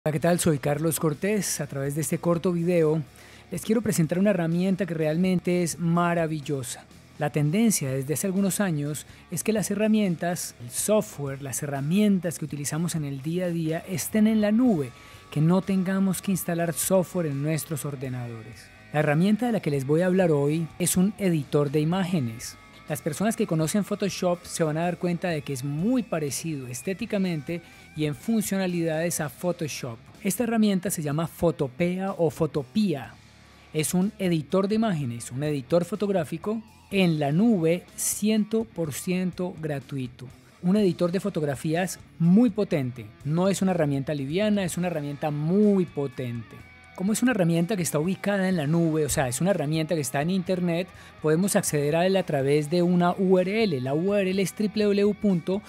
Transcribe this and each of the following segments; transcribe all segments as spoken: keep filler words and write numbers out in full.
Hola, ¿qué tal? Soy Carlos Cortés. A través de este corto video les quiero presentar una herramienta que realmente es maravillosa. La tendencia desde hace algunos años es que las herramientas, el software, las herramientas que utilizamos en el día a día estén en la nube, que no tengamos que instalar software en nuestros ordenadores. La herramienta de la que les voy a hablar hoy es un editor de imágenes. Las personas que conocen Photoshop se van a dar cuenta de que es muy parecido estéticamente y en funcionalidades a Photoshop. Esta herramienta se llama Photopea o Photopea. Es un editor de imágenes, un editor fotográfico en la nube cien por ciento gratuito. Un editor de fotografías muy potente. No es una herramienta liviana, es una herramienta muy potente. Como es una herramienta que está ubicada en la nube, o sea, es una herramienta que está en internet, podemos acceder a él a través de una U R L. La U R L es doble u doble u doble u punto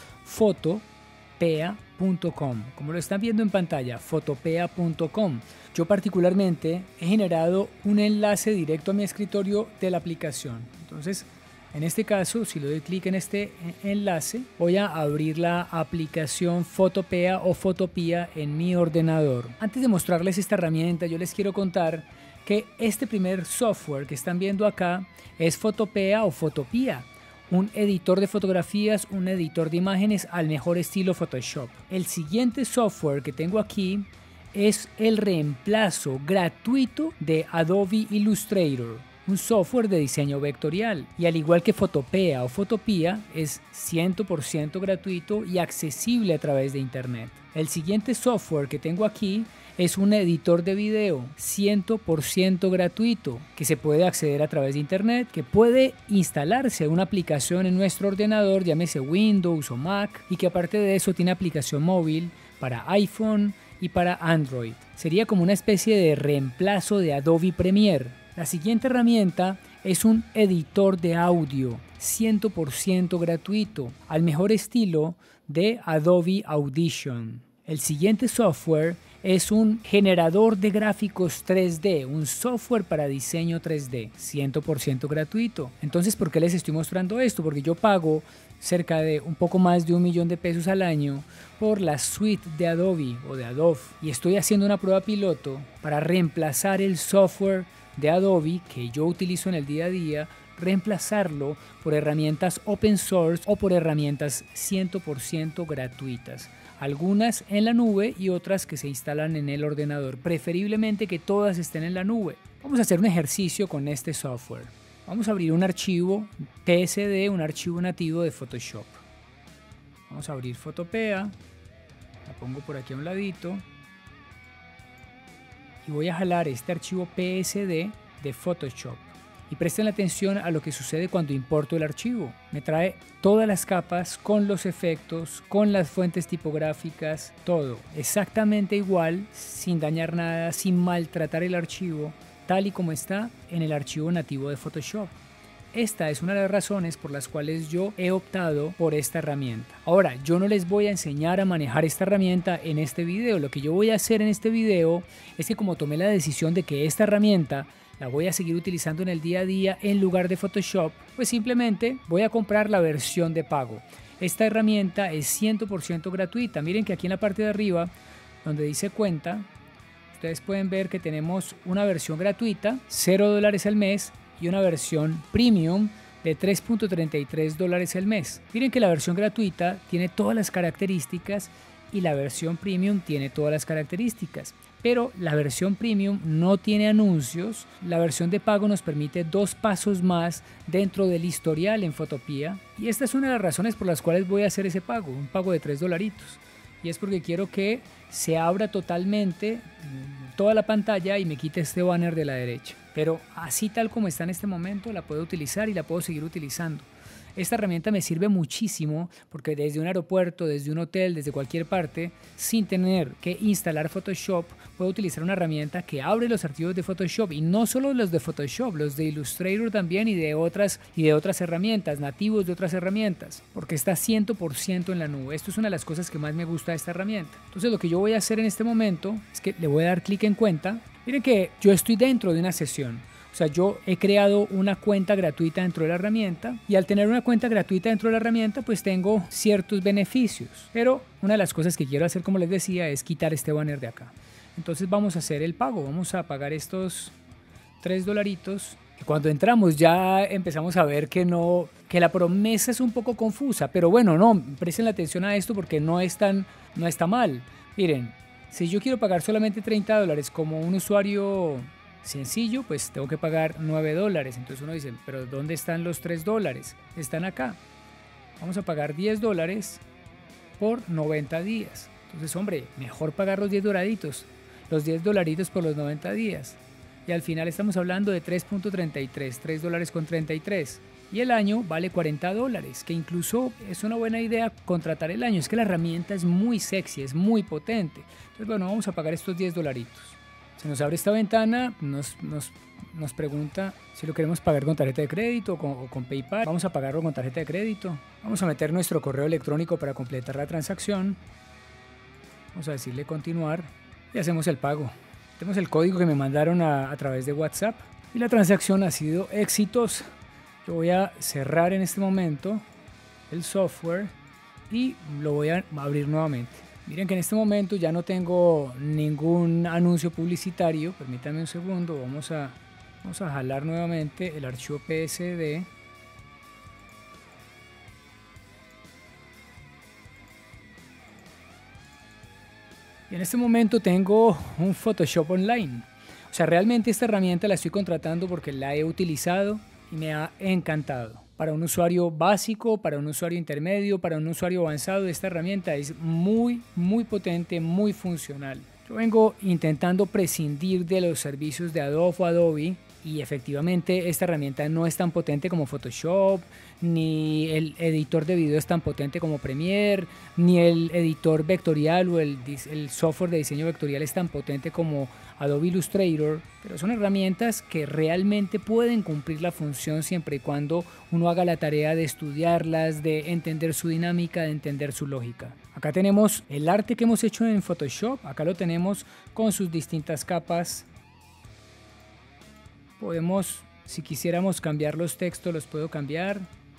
photopea punto com. Como lo están viendo en pantalla, photopea punto com. Yo particularmente he generado un enlace directo a mi escritorio de la aplicación. Entonces, en este caso, si le doy clic en este enlace, voy a abrir la aplicación Photopea o Photopea en mi ordenador. Antes de mostrarles esta herramienta, yo les quiero contar que este primer software que están viendo acá es Photopea o Photopea, un editor de fotografías, un editor de imágenes al mejor estilo Photoshop. El siguiente software que tengo aquí es el reemplazo gratuito de Adobe Illustrator, un software de diseño vectorial, y al igual que Photopea o Photopea es cien por ciento gratuito y accesible a través de internet. El siguiente software que tengo aquí es un editor de video cien por ciento gratuito que se puede acceder a través de internet, que puede instalarse una aplicación en nuestro ordenador, llámese Windows o Mac, y que aparte de eso tiene aplicación móvil para iPhone y para Android. Sería como una especie de reemplazo de Adobe Premiere. La siguiente herramienta es un editor de audio cien por ciento gratuito, al mejor estilo de Adobe Audition. El siguiente software es un generador de gráficos tres D, un software para diseño tres D, cien por ciento gratuito. Entonces, ¿por qué les estoy mostrando esto? Porque yo pago cerca de un poco más de un millón de pesos al año por la suite de Adobe o de Adobe, y estoy haciendo una prueba piloto para reemplazar el software de Adobe que yo utilizo en el día a día, reemplazarlo por herramientas open source o por herramientas cien por ciento gratuitas. Algunas en la nube y otras que se instalan en el ordenador. Preferiblemente que todas estén en la nube. Vamos a hacer un ejercicio con este software. Vamos a abrir un archivo P S D, un archivo nativo de Photoshop. Vamos a abrir Photopea. La pongo por aquí a un ladito. Y voy a jalar este archivo P S D de Photoshop. Y presten atención a lo que sucede cuando importo el archivo. Me trae todas las capas con los efectos, con las fuentes tipográficas, todo exactamente igual, sin dañar nada, sin maltratar el archivo, tal y como está en el archivo nativo de Photoshop. Esta es una de las razones por las cuales yo he optado por esta herramienta. Ahora, yo no les voy a enseñar a manejar esta herramienta en este video. Lo que yo voy a hacer en este video es que, como tomé la decisión de que esta herramienta la voy a seguir utilizando en el día a día en lugar de Photoshop, pues simplemente voy a comprar la versión de pago. Esta herramienta es cien por ciento gratuita. Miren que aquí en la parte de arriba, donde dice cuenta, ustedes pueden ver que tenemos una versión gratuita, cero dólares al mes, y una versión premium de tres punto treinta y tres dólares al mes. Miren que la versión gratuita tiene todas las características y la versión premium tiene todas las características, pero la versión premium no tiene anuncios. La versión de pago nos permite dos pasos más dentro del historial en Photopea, y esta es una de las razones por las cuales voy a hacer ese pago, un pago de tres dolaritos, y es porque quiero que se abra totalmente toda la pantalla y me quite este banner de la derecha. Pero así tal como está en este momento, la puedo utilizar y la puedo seguir utilizando. Esta herramienta me sirve muchísimo porque desde un aeropuerto, desde un hotel, desde cualquier parte, sin tener que instalar Photoshop, puedo utilizar una herramienta que abre los archivos de Photoshop, y no solo los de Photoshop, los de Illustrator también, y de otras, y de otras herramientas, nativos de otras herramientas, porque está cien por ciento en la nube. Esto es una de las cosas que más me gusta de esta herramienta. Entonces, lo que yo voy a hacer en este momento es que le voy a dar clic en cuenta. Miren que yo estoy dentro de una sesión. O sea, yo he creado una cuenta gratuita dentro de la herramienta y al tener una cuenta gratuita dentro de la herramienta pues tengo ciertos beneficios. Pero una de las cosas que quiero hacer, como les decía, es quitar este banner de acá. Entonces vamos a hacer el pago, vamos a pagar estos tres dolaritos. Cuando entramos ya empezamos a ver que no, que la promesa es un poco confusa, pero bueno, no, presten atención a esto porque no es tan, no está mal. Miren, si yo quiero pagar solamente treinta dólares como un usuario sencillo, pues tengo que pagar nueve dólares. Entonces uno dice, pero ¿dónde están los tres dólares? Están acá. Vamos a pagar diez dólares por noventa días. Entonces, hombre, mejor pagar los diez dolaritos, los diez dolaritos por los noventa días. Y al final estamos hablando de tres punto treinta y tres, tres dólares con treinta y tres. Y el año vale cuarenta dólares, que incluso es una buena idea contratar el año. Es que la herramienta es muy sexy, es muy potente. Entonces, bueno, vamos a pagar estos diez dolaritos. Se nos abre esta ventana, nos, nos, nos pregunta si lo queremos pagar con tarjeta de crédito o con, o con PayPal. Vamos a pagarlo con tarjeta de crédito. Vamos a meter nuestro correo electrónico para completar la transacción. Vamos a decirle continuar y hacemos el pago. Tenemos el código que me mandaron a, a través de WhatsApp y la transacción ha sido exitosa. Yo voy a cerrar en este momento el software y lo voy a abrir nuevamente. Miren que en este momento ya no tengo ningún anuncio publicitario. Permítanme un segundo, vamos a, vamos a jalar nuevamente el archivo P S D. Y en este momento tengo un Photoshop online. O sea, realmente esta herramienta la estoy contratando porque la he utilizado y me ha encantado. Para un usuario básico, para un usuario intermedio, para un usuario avanzado, esta herramienta es muy, muy potente, muy funcional. Yo vengo intentando prescindir de los servicios de Adobe o Adobe y efectivamente esta herramienta no es tan potente como Photoshop, ni el editor de video es tan potente como Premiere, ni el editor vectorial o el, el software de diseño vectorial es tan potente como Adobe Illustrator, pero son herramientas que realmente pueden cumplir la función siempre y cuando uno haga la tarea de estudiarlas, de entender su dinámica, de entender su lógica. Acá tenemos el arte que hemos hecho en Photoshop, acá lo tenemos con sus distintas capas. Podemos, si quisiéramos cambiar los textos, los puedo cambiar.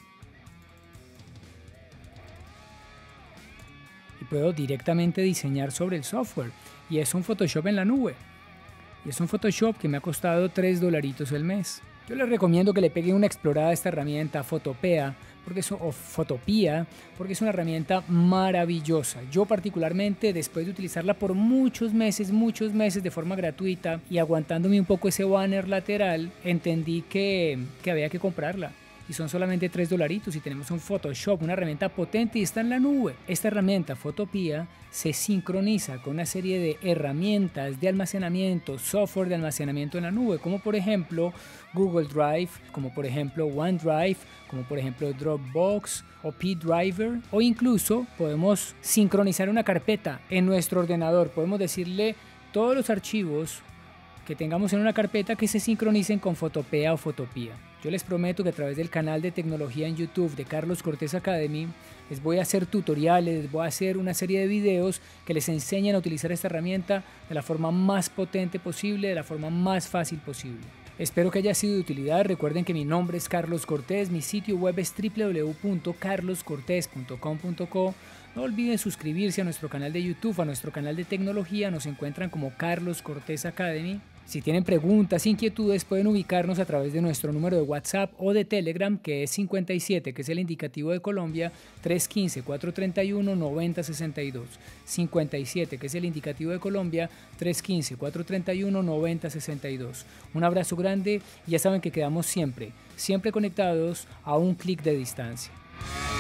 Y puedo directamente diseñar sobre el software. Y es un Photoshop en la nube. Y es un Photoshop que me ha costado tres dolaritos el mes. Yo les recomiendo que le peguen una explorada a esta herramienta Photopea, porque es, o Photopea, porque es una herramienta maravillosa. Yo particularmente, después de utilizarla por muchos meses, muchos meses de forma gratuita y aguantándome un poco ese banner lateral, entendí que, que había que comprarla. Y son solamente tres dolaritos y tenemos un Photoshop, una herramienta potente y está en la nube. Esta herramienta Photopea se sincroniza con una serie de herramientas de almacenamiento, software de almacenamiento en la nube, como por ejemplo Google Drive, como por ejemplo OneDrive, como por ejemplo Dropbox o pDriver, o incluso podemos sincronizar una carpeta en nuestro ordenador. Podemos decirle todos los archivos que tengamos en una carpeta que se sincronicen con Photopea o Photopea. Yo les prometo que a través del canal de tecnología en YouTube de Carlos Cortés Academy les voy a hacer tutoriales, les voy a hacer una serie de videos que les enseñan a utilizar esta herramienta de la forma más potente posible, de la forma más fácil posible. Espero que haya sido de utilidad. Recuerden que mi nombre es Carlos Cortés, mi sitio web es w w w punto carlos cortés punto com punto co. No olviden suscribirse a nuestro canal de YouTube, a nuestro canal de tecnología, nos encuentran como Carlos Cortés Academy. Si tienen preguntas, inquietudes, pueden ubicarnos a través de nuestro número de WhatsApp o de Telegram, que es cincuenta y siete, que es el indicativo de Colombia, tres uno cinco, cuatro tres uno, nueve cero seis dos. cincuenta y siete, que es el indicativo de Colombia, tres uno cinco, cuatro tres uno, nueve cero seis dos. Un abrazo grande y ya saben que quedamos siempre, siempre conectados a un clic de distancia.